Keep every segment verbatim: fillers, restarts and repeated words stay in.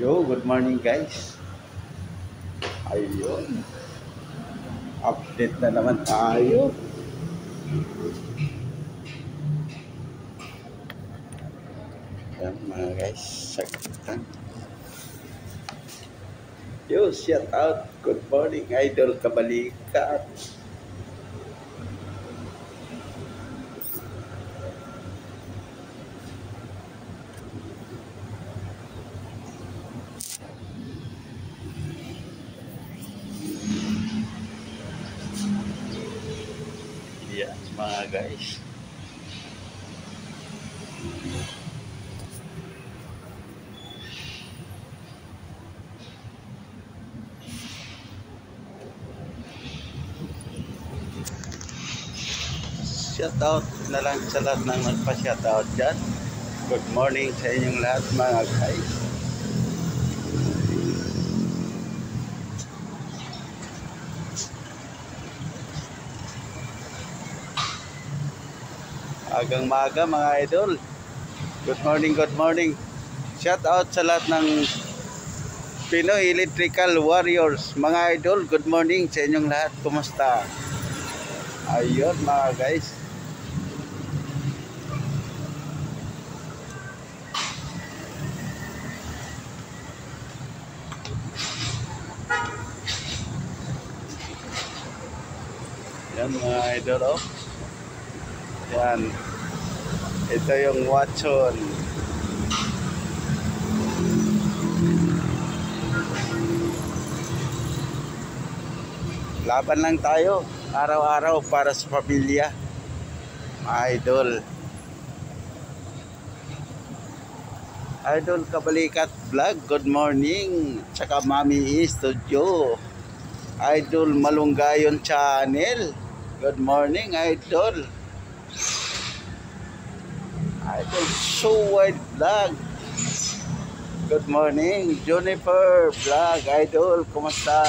Yo, good morning guys. Ayun, update na naman tayo. Ayan mga guys, sakitan. Yo, shout out. Good morning, Idol Kabalikat. Yan mga guys. Shout out na lang sa lahat ng nagpa-shout out dyan. Good morning sa inyong lahat mga guys. Agang maga mga idol. Good morning, good morning. Shout out sa lahat ng Pinoy Electrical Warriors. Mga idol, good morning sa inyong lahat. Kumusta? Ayun mga guys. Yan mga idol, oh. Yan. Ito yung Watson. Laban lang tayo araw-araw para sa pamilya, mga idol. Idol Kabalikat Vlog, good morning. Tsaka Mami Studio, Idol Malunggayon Channel, good morning Idol. Idol Suwide Vlog, good morning. Juniper Vlog, Idol, kumusta?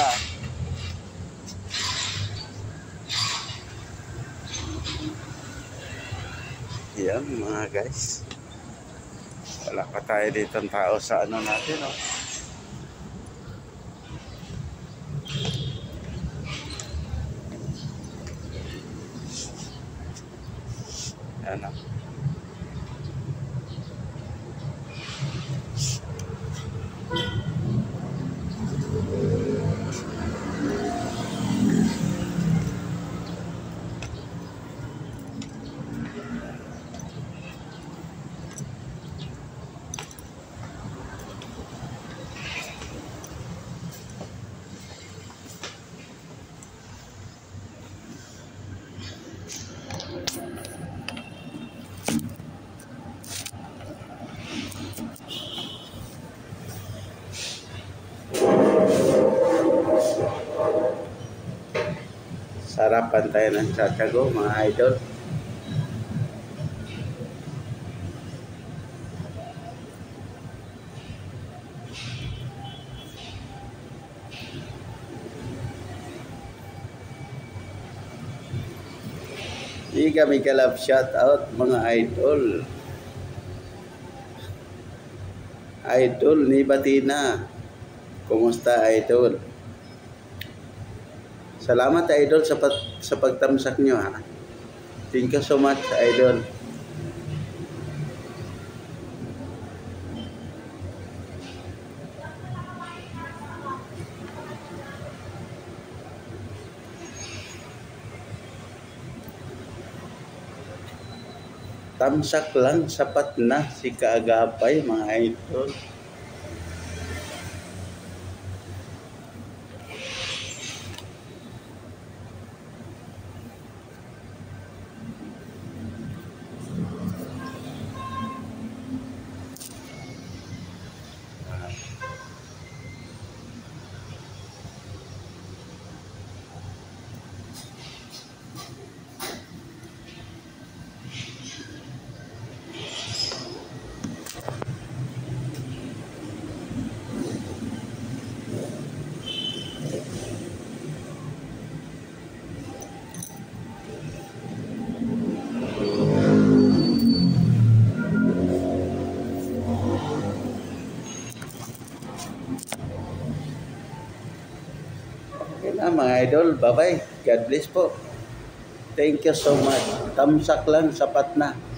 Yan mga guys, wala pa tayo dito ng tao sa ano natin, oh. Yan, oh. Sarapan tayo ng tsatsago mga idol. Iga may kalab shout out mga idol. Idol ni Batina, kumusta idol? Salamat idol sa, pat, sa pagtamsak nyo, ha. Thank you so much idol. Tamsak lang, sapat na si Kaagapay mga idol. Okay na mga idol. Bye-bye. God bless po. Thank you so much. Tamsak lang, sapat na.